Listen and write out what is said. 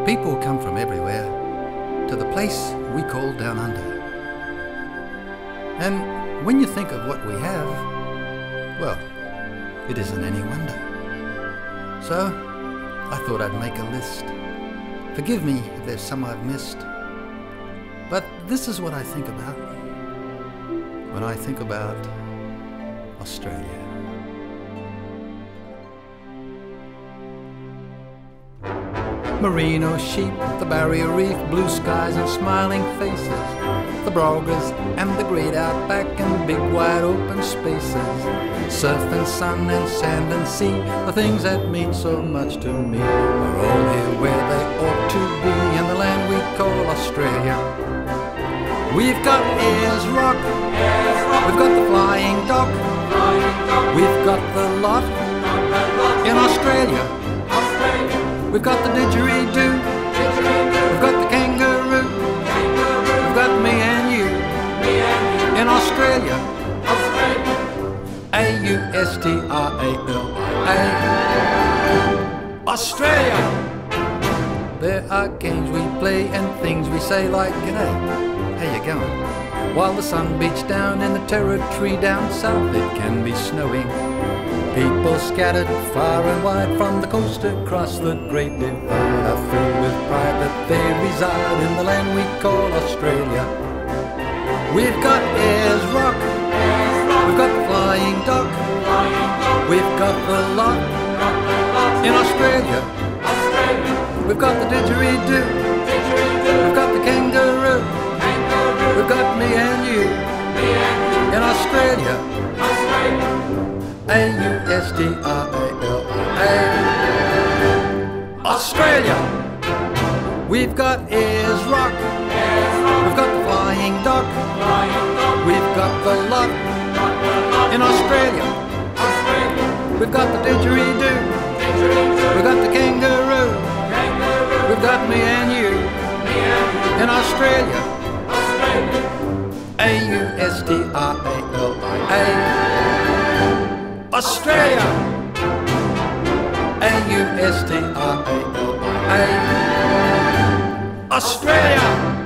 People come from everywhere to the place we call Down Under. And when you think of what we have, well, it isn't any wonder. So I thought I'd make a list. Forgive me if there's some I've missed. But this is what I think about when I think about Australia. Merino sheep, the barrier reef, blue skies and smiling faces, the broggers and the great outback and big wide open spaces, surf and sun and sand and sea, the things that mean so much to me are all here where they ought to be in the land we call Australia. We've got Ayers Rock, we've got the flying dock, we've got the lot in Australia. We've got the didgeridoo, we've got the kangaroo, we've got me and you in Australia. A-U-S-T-R-A-L-I-A, Australia. There are games we play and things we say like g'day, how you going? While the sun beats down in the territory down south, it can be snowing. People scattered far and wide from the coast across the Great Divide are filled with pride that they reside in the land we call Australia. We've got Ayers Rock, we've got the flying dock, we've got the lot in Australia. We've got the didgeridoo, we've got the kangaroo, we've got me and you in Australia. A-U-S-T-R-A-L-I-A, Australia. We've got Ayers Rock, we've got the flying dock, we've got the lot in Australia. We've got the didgeridoo, we've got the kangaroo, we've got me and you in Australia. A-U-S-T-R-A-L-I-A, Australia. A-U-S-T-R-A-L-I-A, Australia.